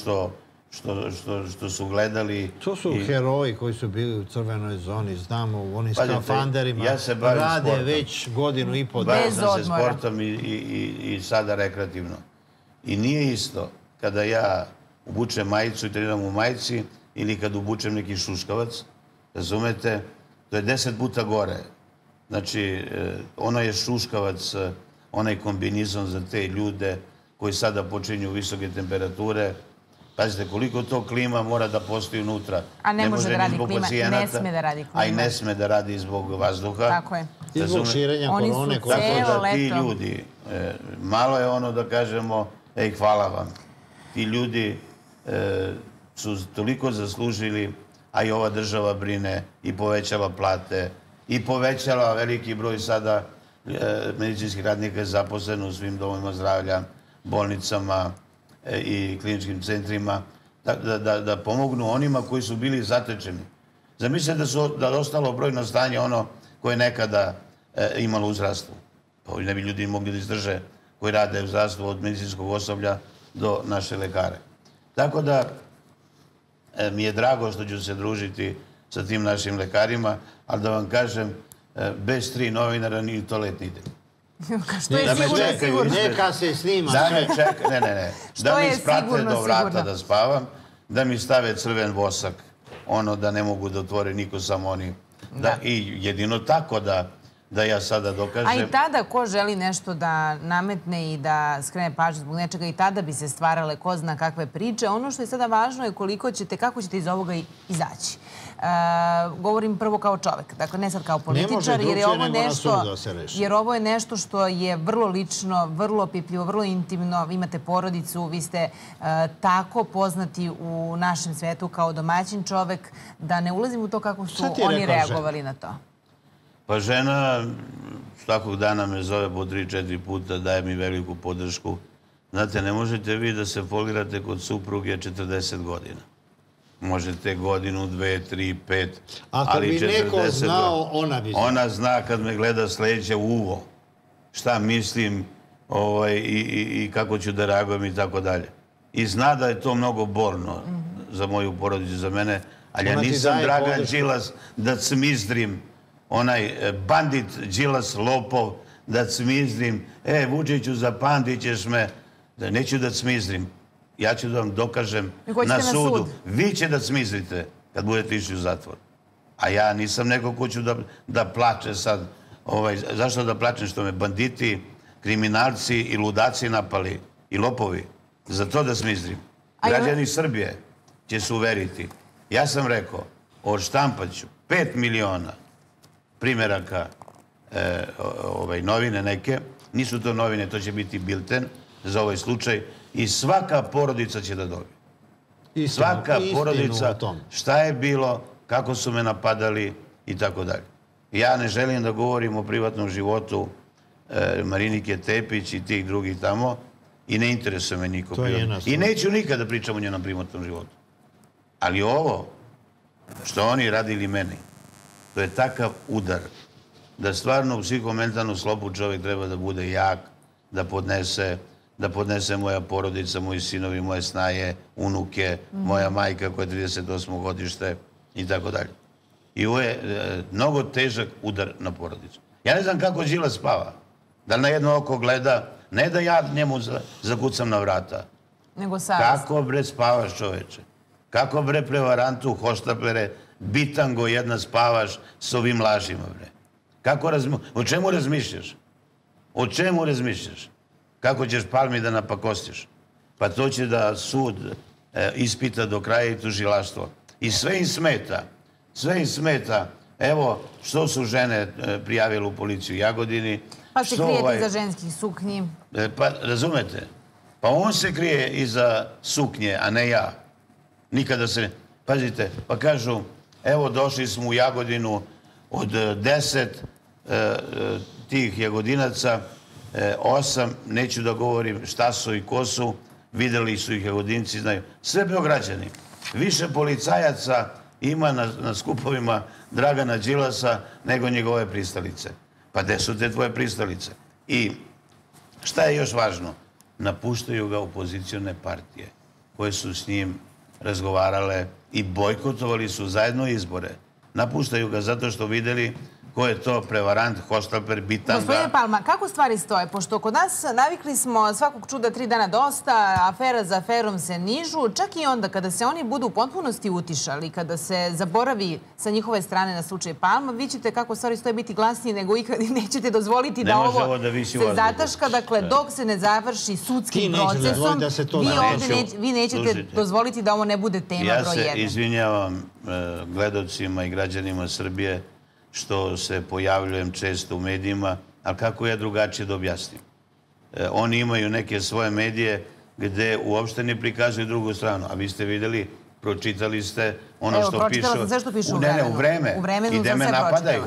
što su gledali. To su heroji koji su bili u crvenoj zoni, znamo, u onim skafanderima, rade već godinu i po dana. Bavim sam se sportom i sada rekreativno. I nije isto kada ja obučem majicu i treniram u majici ili kad obučem neki šuškavac, razumete, to je 10 puta gore. Znači, ono je šuškavac, onaj kombinizam za te ljude koji sada počinju visoke temperature. Pazite, koliko to klima mora da postoji unutra. A ne može da radi klima, ne sme da radi klima. A i ne sme da radi zbog vazduha. Tako je. I zbog širenja korone. Tako da ti ljudi, malo je ono da kažemo, ej, hvala vam. Ti ljudi su toliko zaslužili, a i ova država brine i povećala plate i povećala veliki broj sada medicinskih radnika zaposleno u svim domovima zdravlja, bolnicama i kliničkim centrima, da pomognu onima koji su bili zatečeni. Zamislite da je ostalo brojno stanje ono koje je nekada imalo u zdravstvu. Pa ne bi ljudi mogli da izdrže koji rade u zdravstvu od medicinskog osoblja do naše lekare. Tako da mi je drago što ću se družiti sa tim našim lekarima, ali da vam kažem, bez 3 novinara ni u toalet ne ide. Što je sigurno. Neka se snima. Da me čeka, ne. Da mi isprate do vrata da spavam, da mi stave crven vosak, ono da ne mogu da otvore niko, samo oni. I jedino tako da ja sada dokažem. A i tada ko želi nešto da nametne i da skrene pažnju zbog nečega, i tada bi se stvarale ko zna kakve priče. Ono što je sada važno je kako ćete iz ovoga izaći. Govorim prvo kao čovek, dakle ne sad kao političar, jer ovo je nešto što je vrlo lično, vrlo opipljivo, vrlo intimno. Vi imate porodicu, vi ste tako poznati u našem svetu kao domaćin čovek, da ne ulazim u to kako su oni reagovali na to. Pa žena svakog dana me zove po 3-4 puta, daje mi veliku podršku. Znate, ne možete vi da se folirate kod supruge 40 godina. Možete godinu, 2, 3, 5, ali 40 godina. Ako bi neko znao, ona bi znao. Ona zna kad me gleda sledeće uvo. Šta mislim i kako ću da reagujem i tako dalje. I zna da je to mnogo bolno za moju porodicu, za mene. Ali ja nisam Dragan Đilas da cmizdrim, onaj bandit Đilas, lopov, da cmizdrim. Vučiću, zapamtit ćeš me. Neću da cmizdrim. Ja ću da vam dokažem na sudu. Vi će da cmizdrite kad budete išli u zatvor. A ja nisam neko ko ću da plače sad. Zašto da plačem? Što me banditi, kriminalci i ludaci napali i lopovi. Za to da smizdrim. Građani Srbije će se uveriti. Ja sam rekao, odštampaću 5 miliona primjeraka novine neke. Nisu to novine, to će biti bilten za ovaj slučaj. I svaka porodica će da dobije. Svaka porodica, šta je bilo, kako su me napadali i tako dalje. Ja ne želim da govorim o privatnom životu Marinike Tepić i tih drugih tamo i ne interesuje me niko. I neću nikad da pričam o njenom privatnom životu. Ali ovo što oni radili meni, to je takav udar da stvarno u psihomentalnu slopu čovjek treba da bude jak, da podnese moja porodica, moji sinovi, moje snaje, unuke, moja majka koja je 38. godište i tako dalje. I ovo je mnogo težak udar na porodicu. Ja ne znam kako Đilas spava. Da li na jedno oko gleda, ne da ja njemu zakucam na vrata. Nego savest. Kako bre spavaš, čoveče? Kako bre prevarantu, hoštapere, bitango jedna spavaš s ovim lažima, bre? O čemu razmišljaš? O čemu razmišljaš? Kako ćeš Palmi da napakostiš? Pa to će da sud ispita do kraja i tužilaštvo. I sve im smeta. Sve im smeta. Evo, što su žene prijavile u policiju u Jagodini. Pa se krijete iza ženskih suknji. Pa, razumete? Pa on se krije iza suknje, a ne ja. Nikada se... Pazite, pa kažu, evo došli smo u Jagodinu od 10 tih Jagodinaca, 8, neću da govorim šta su i ko su, videli su ih Jagodinci, znaju. Sve Beograđani. Više policajaca ima na skupovima Dragana Đilasa nego njegove pristalice. Pa gde su te tvoje pristalice? I šta je još važno? Napuštaju ga opozicione partije koje su s njim razgovarale i bojkotovali su zajedno izbore. Napuštaju ga zato što videli ko je to prevarant, hoštapler, bitanga. Gospodine Palma, kako stvari stoje? Pošto kod nas navikli smo svakog čuda 3 dana dosta, afera za aferom se nižu, čak i onda kada se oni budu u potpunosti utišali, kada se zaboravi sa njihove strane na slučaj Palma, vi ćete kako stvari stoje biti glasniji nego ikad i nećete dozvoliti da ovo se zataška. Dakle, dok se ne završi sudskim procesom, vi nećete dozvoliti da ovo ne bude tema broj 1. Ja se izvinjavam gledocima i građanima Srbije što se pojavljujem često u medijima, ali kako ja drugačije da objasnim? Oni imaju neke svoje medije gde uopšte ne prikazuju drugu stranu, a vi ste videli, pročitali ste ono što pišu... Evo, pročitala sam sve što pišu u Vremenu. Ne, u Vreme. U Vremenu i gde me napadaju.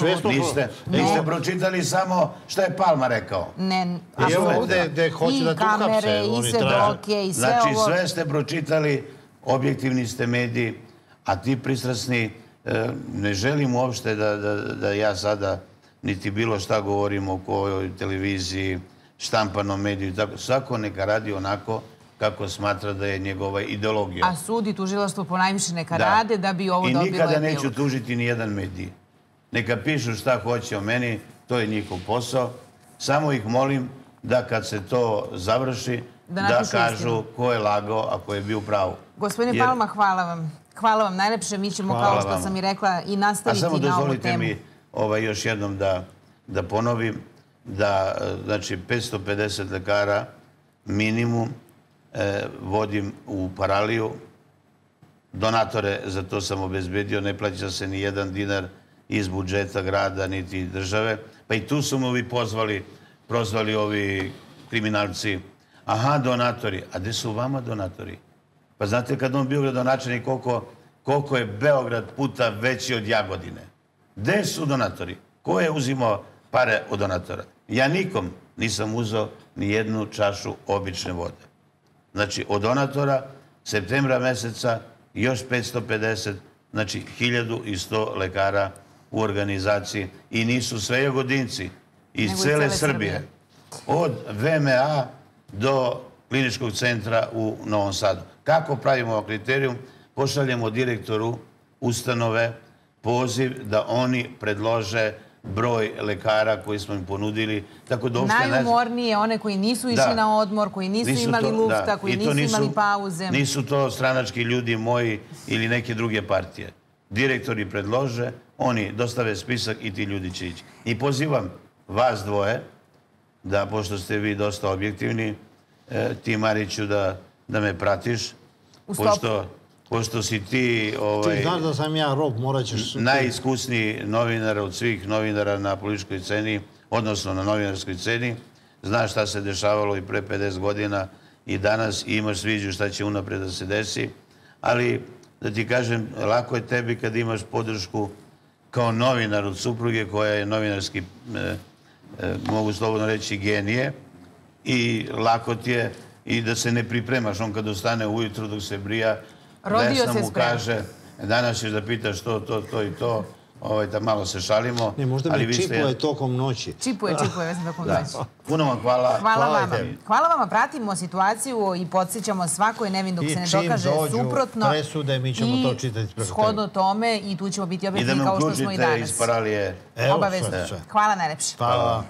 Niste pročitali samo šta je Palma rekao. Ne, apsolutno. I kamere, i svedoke, i sve ovo. Znači, sve ste pročitali, objektivni ste mediji, a ti pristrasni ne želim uopšte da ja sada niti bilo šta govorim o kojoj televiziji, štampanom mediju. Svako neka radi onako kako smatra da je njegova ideologija. A sud i tužilaštvo ponajviše neka rade da bi ovo dobilo epilog. I nikada neću tužiti ni jedan medij. Neka pišu šta hoće o meni, to je njihov posao. Samo ih molim da kad se to završi, da kažu ko je lagao, a ko je bio u pravu. Gospodine Palma, hvala vam. Hvala vam najlepše. Mi ćemo, kao što sam i rekla, i nastaviti na ovu temu. A samo dozvolite mi još jednom da ponovim da, znači, 550 lekara minimum vodim u Paraliju. Donatore za to sam obezbedio. Ne plaća se ni 1 dinar iz budžeta grada niti države. Pa i tu su me ovi prozvali ovi kriminalci. Aha, donatori. A gde su vama donatori? Pa znate kad on bio gradonačelnik koliko je Beograd puta veći od Jagodine? Gde su donatori? Ko je uzimao pare od donatora? Ja nikom nisam uzeo ni jednu čašu obične vode. Znači, od donatora septembra meseca još 550, znači 1100 lekara u organizaciji. I nisu sve Jagodinci iz cele Srbije. Od VMA do kliničkog centra u Novom Sadu. Kako pravimo kriterijum? Pošaljemo direktoru ustanove poziv da oni predlože broj lekara koji smo im ponudili. Najumornije, one koji nisu išli na odmor, koji nisu imali lufta, koji nisu imali pauze. Nisu to stranački ljudi moji ili neke druge partije. direktori predlože, oni dostave spisak i ti ljudi će ići. I pozivam vas dvoje, da, pošto ste vi dosta objektivni, ti, Mariću, da me pratiš, pošto si ti... Ti znaš da sam ja rob, morat ćeš... Najiskusniji novinar od svih novinara na političkoj sceni, odnosno na novinarskoj sceni. Znaš šta se dešavalo i pre 50 godina i danas i imaš sviđu šta će unapred da se desi. Ali, da ti kažem, lako je tebi kad imaš podršku kao novinar od supruge koja je novinarski, mogu slobodno reći, genije. I lako ti je i da se ne pripremaš. On kad ostane ujutru dok se brija, Vesna mu kaže, danas ćeš da pitaš to i to, da malo se šalimo. Ne, možda mi čipuje tokom noći. Čipuje, Vesna, tokom noći. Puno vam hvala. Hvala vama. Hvala vama, pratimo situaciju i podsjećamo svako je nevin dok se ne dokaže suprotno. I čim dođu presude, mi ćemo to čitati preko tebe. I shodno tome i tu ćemo biti objektivni kao što smo i danas. I da me uključite iz Paralije. Obavezno. Hvala najlepše. Hvala.